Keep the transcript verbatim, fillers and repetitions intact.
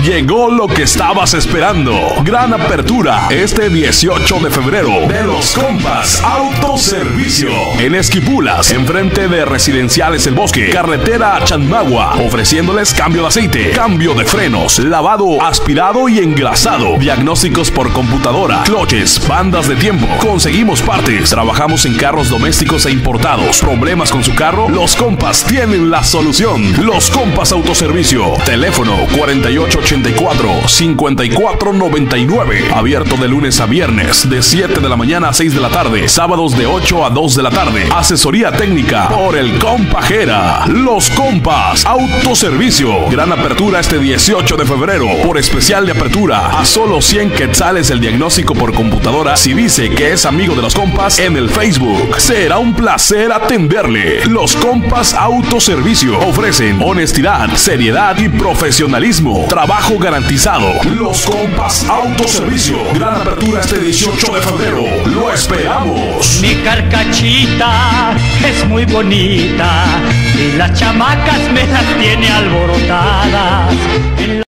Llegó lo que estabas esperando. Gran apertura este dieciocho de febrero de Los Compas Autoservicio en Esquipulas, enfrente de Residenciales El Bosque, carretera a Chanmagua, ofreciéndoles cambio de aceite, cambio de frenos, lavado, aspirado y engrasado, diagnósticos por computadora, cloches, bandas de tiempo. Conseguimos partes, trabajamos en carros domésticos e importados. ¿Problemas con su carro? Los Compas tienen la solución. Los Compas Autoservicio. Teléfono cuarenta y ocho ochenta y cuatro, cincuenta y cuatro noventa y nueve. Abierto de lunes a viernes de siete de la mañana a seis de la tarde. Sábados de ocho a dos de la tarde. Asesoría técnica por el Compajera. Los Compas Autoservicio. Gran apertura este dieciocho de febrero. Por especial de apertura a solo cien quetzales el diagnóstico por computadora. Si dice que es amigo de Los Compas en el Facebook, será un placer atenderle. Los Compas Autoservicio ofrecen honestidad, seriedad y profesionalismo. Trabajo garantizado. Los Compas Autoservicio. Gran apertura este dieciocho de febrero. Lo esperamos. Mi carcachita es muy bonita y las chamacas me las tiene alborotadas.